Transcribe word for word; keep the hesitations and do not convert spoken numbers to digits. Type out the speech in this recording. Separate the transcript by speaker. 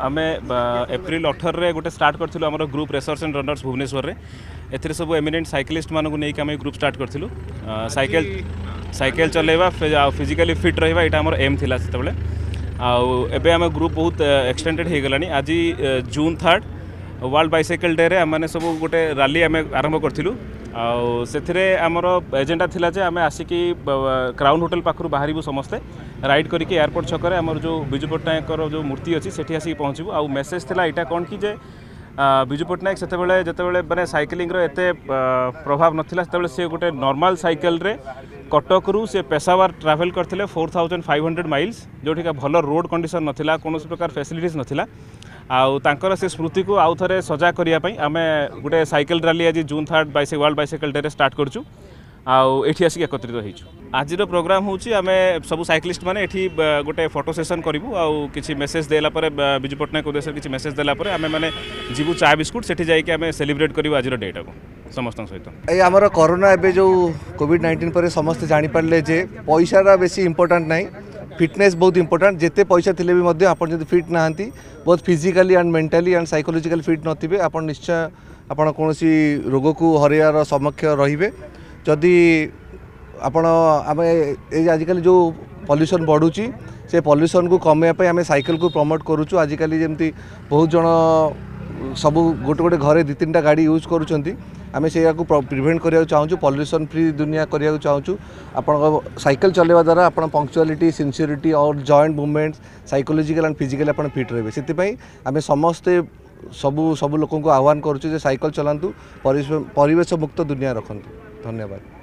Speaker 1: आम एप्रिल अठर रे गोटे स्टार्ट करूँ आम group racers and runners Bhubaneswar में एथिरे सब एमिनेंट साइक्लिस्ट मानक नहीं आम ग्रुप स्टार्ट करूँ साइकेल साइकेल चलेवा फिजिकली फिट रहा यहाँ आम एम थिला सेतबेले आबे आम ग्रुप बहुत एक्सटेंडेड हो गलानी आज June third world bicycle day रे आम सब गोटे रैली आम आरंभ करूँ से आमर एजेंडा थिला जे आम आसिकी क्राउन होटल पाखु बाहर समस्ते राइड करके एयरपोर्ट छक आमर जो विजु पट्टनायक जो मूर्ति अच्छी सेठी आसिक पहुँचू आउ मेसेज थिला यहाँ कौन कि जे विजु पट्टनायक सेतेबेले जेतेबेले माने साइकेलिंग रो एते प्रभाव नथिला सेतेबेले से गोटे नॉर्मल साइकेल रे कटक रु से पेशावर ट्रैवल करथिले four thousand five hundred miles जोठी का भल रोड कंडीशन नथिला कोनो प्रकार फैसिलिटीज नथिला आउ तांकर से स्मृति को आउ थे सजा करने आम गोटे साइकेल रैली आज जून थर्ड बाइसे वर्ल्ड बाइसाइकेल डे स्टार्ट करूँ आउ एठी आसिक एकत्रित होइछु आज प्रोग्राम होची आमे सब साइक्लिस्ट माने एठी गोटे फोटो सेशन करूँ आउ किछि मेसेज देला परे विजु पट्टनायक उद्देश्य किछि मेसेज देला परे आमे माने जीवु चा बिस्कुट सेठी जाइके आमे सेलिब्रेट करू आज डेटा को समस्त सहित
Speaker 2: ए हमर कोरोना एबे जो कोविड नाइंटीन पर समस्त जानि पारले जे पैसा बेसी इंपोर्टेंट नहीं फिटनेस बहुत इंपोर्टेंट जिते पैसा थिले भी मध्य आपण जदि फिट नाहंती बहुत physically and mentally and psychological fit नथिबे आपण निश्चय आपण कोनोसी रोग को हरियार समक्ष रहिबे जदि आपण आम आजिकल जो पॉल्यूशन बढ़ुची से पॉल्यूशन को कमेयापी आम साइकिल को प्रमोट करूँ आजिकल जमती बहुत जन सब गोटे गोटे घरे दी तीन टा गाड़ी यूज करुँच आम से प्रिभेंट करने चाहूँ पॉल्यूशन फ्री दुनिया करने चाहूँ आप साइकिल चलवा द्वारा आप पंक्चुअलिटी सिंसियरिटी और joint movements psychological and physical आप फिट रहे से आम समस्ते सबू सब लोक आह्वान करुँ साइकिल चलातु परिवेश मुक्त दुनिया रखु धन्यवाद।